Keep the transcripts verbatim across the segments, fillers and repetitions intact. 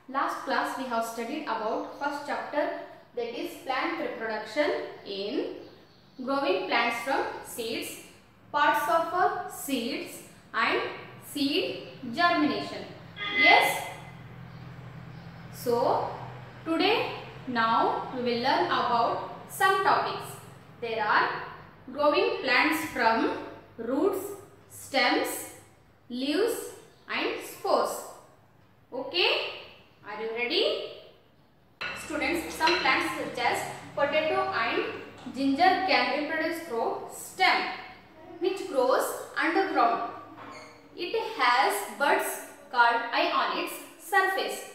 Last class we have studied about first chapter, that is plant reproduction in growing plants from seeds, parts of uh, seeds and seed germination. Yes. So today now we will learn about some topics. There are growing plants from roots, stems, leaves and spores. Okay. Are you ready? Students, some plants such as potato and ginger can reproduce through stem, which grows underground. It has buds called eye on its surface.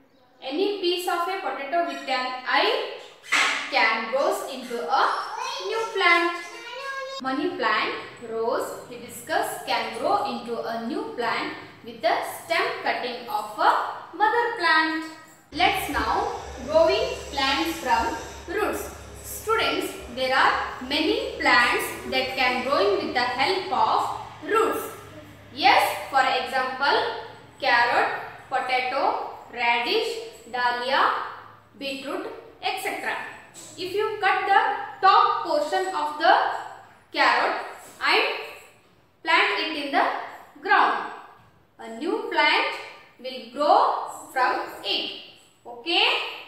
Any piece of a potato with an eye can grow into a new plant. Money plant, rose, hibiscus can grow into a new plant with the stem cutting of a mother plant. Let's now growing plants from roots. Students, there are many plants that can grow with the help of roots. Yes, for example, carrot, potato, radish, dahlia, beetroot, et cetera. If you cut the top portion of the carrot and plant it in the ground, a new plant will grow from it. Okay?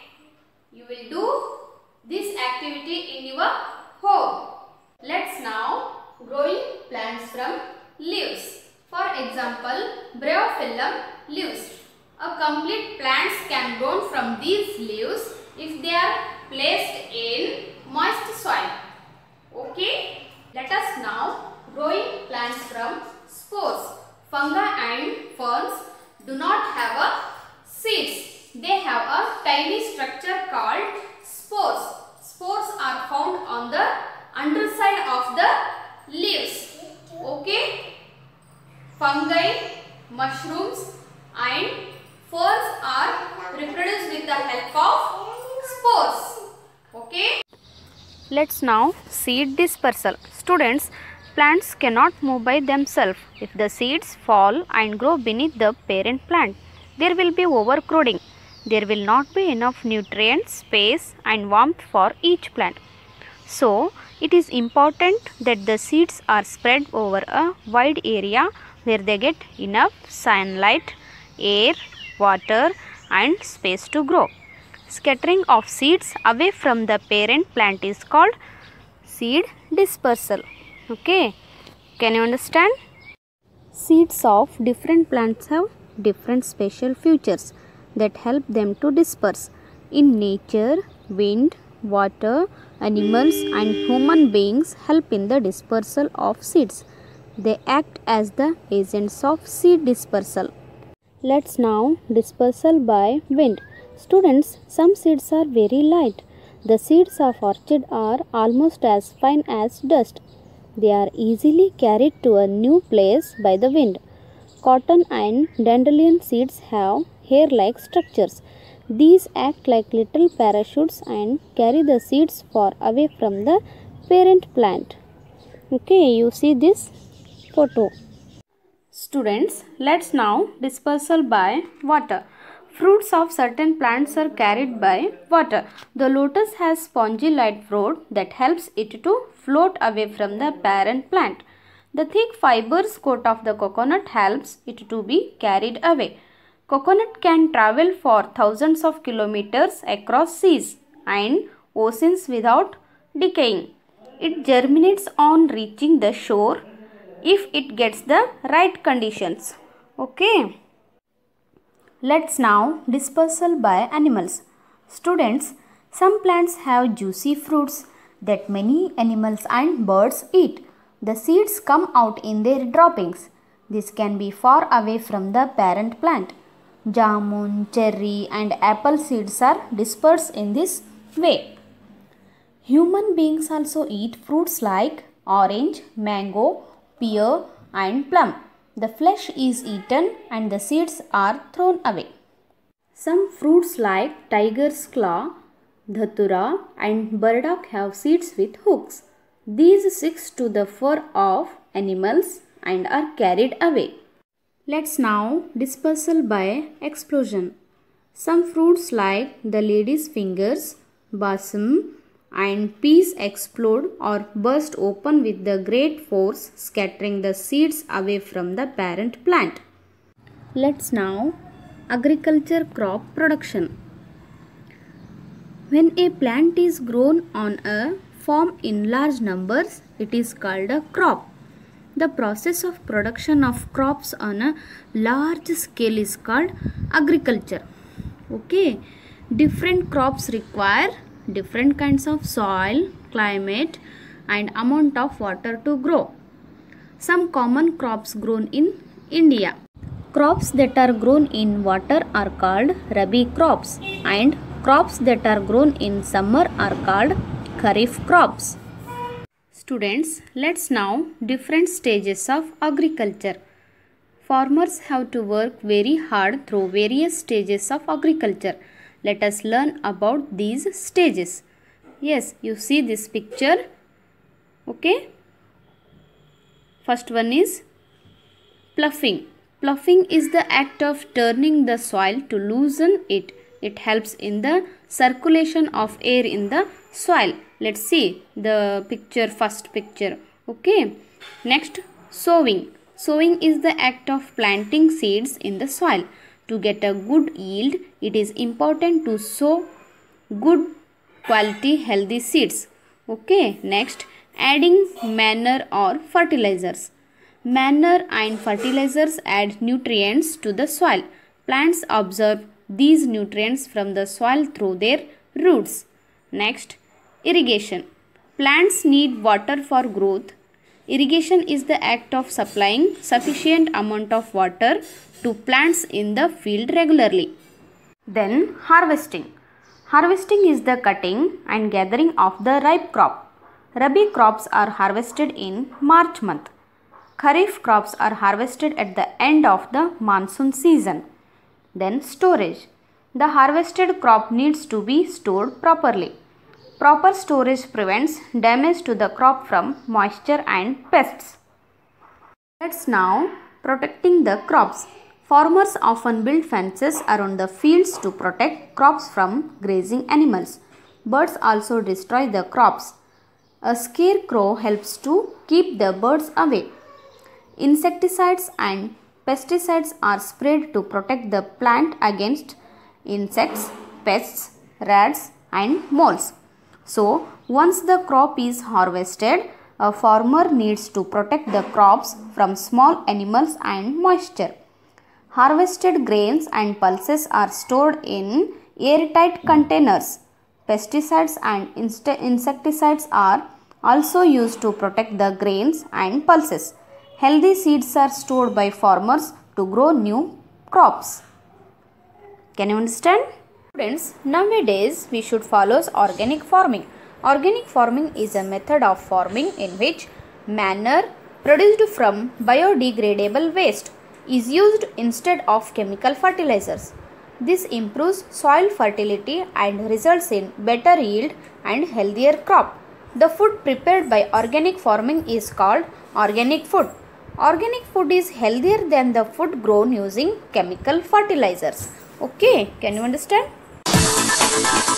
You will do this activity in your home. Let's now growing plants from leaves. For example, Bryophyllum leaves. A complete plants can grow from these leaves if they are placed in moist soil. Okay? Let us now growing plants from spores. Fungi and ferns do not have a seeds. They have a tiny structure called spores. Spores are found on the underside of the leaves. Okay? Fungi, mushrooms and ferns are reproduced with the help of spores. Okay? Let's now seed dispersal. Students, plants cannot move by themselves. If the seeds fall and grow beneath the parent plant, there will be overcrowding. There will not be enough nutrients, space and warmth for each plant. So, it is important that the seeds are spread over a wide area where they get enough sunlight, air, water and space to grow. Scattering of seeds away from the parent plant is called seed dispersal. Okay, can you understand? Seeds of different plants have different special features that help them to disperse. In nature, wind, water, animals and human beings help in the dispersal of seeds. They act as the agents of seed dispersal. Let's now dispersal by wind. Students, some seeds are very light. The seeds of orchid are almost as fine as dust. They are easily carried to a new place by the wind. Cotton and dandelion seeds have hair-like structures. These act like little parachutes and carry the seeds far away from the parent plant. Okay, you see this photo. Students, let's now dispersal by water. Fruits of certain plants are carried by water. The lotus has spongy light fruit that helps it to float away from the parent plant. The thick fibrous coat of the coconut helps it to be carried away. Coconut can travel for thousands of kilometers across seas and oceans without decaying. It germinates on reaching the shore if it gets the right conditions. Okay. Let's now dispersal by animals. Students, some plants have juicy fruits that many animals and birds eat. The seeds come out in their droppings. This can be far away from the parent plant. Jamun, cherry and apple seeds are dispersed in this way. Human beings also eat fruits like orange, mango, pear and plum. The flesh is eaten and the seeds are thrown away. Some fruits like tiger's claw, dhatura and burdock have seeds with hooks. These stick to the fur of animals and are carried away. Let's now dispersal by explosion. Some fruits like the lady's fingers, balsam, and peas explode or burst open with the great force, scattering the seeds away from the parent plant. Let's now agriculture crop production. When a plant is grown on a farm in large numbers, it is called a crop. The process of production of crops on a large scale is called agriculture. Okay, different crops require different kinds of soil, climate, and amount of water to grow. Some common crops grown in India. Crops that are grown in water are called Rabi crops, and crops that are grown in summer are called Kharif crops. Students, let's now different stages of agriculture. Farmers have to work very hard through various stages of agriculture. Let us learn about these stages. Yes, you see this picture. Okay. First one is ploughing. Ploughing is the act of turning the soil to loosen it. It helps in the circulation of air in the soil. Let's see the picture, first picture. Okay. Next, sowing. Sowing is the act of planting seeds in the soil. To get a good yield, it is important to sow good quality healthy seeds. Okay. Next, adding manure or fertilizers. Manure and fertilizers add nutrients to the soil. Plants absorb these nutrients from the soil through their roots. Next, irrigation. Plants need water for growth. Irrigation is the act of supplying sufficient amount of water to plants in the field regularly. Then harvesting. Harvesting is the cutting and gathering of the ripe crop. Rabi crops are harvested in March month. Kharif crops are harvested at the end of the monsoon season. Then storage. The harvested crop needs to be stored properly. Proper storage prevents damage to the crop from moisture and pests. Let's now protecting the crops. Farmers often build fences around the fields to protect crops from grazing animals. Birds also destroy the crops. A scarecrow helps to keep the birds away. Insecticides and pesticides are sprayed to protect the plant against insects, pests, rats, and moles. So, once the crop is harvested, a farmer needs to protect the crops from small animals and moisture. Harvested grains and pulses are stored in airtight containers. Pesticides and insecticides are also used to protect the grains and pulses. Healthy seeds are stored by farmers to grow new crops. Can you understand? Students, nowadays we should follow organic farming. Organic farming is a method of farming in which manure produced from biodegradable waste is used instead of chemical fertilizers. This improves soil fertility and results in better yield and healthier crop. The food prepared by organic farming is called organic food. Organic food is healthier than the food grown using chemical fertilizers. Okay, can you understand?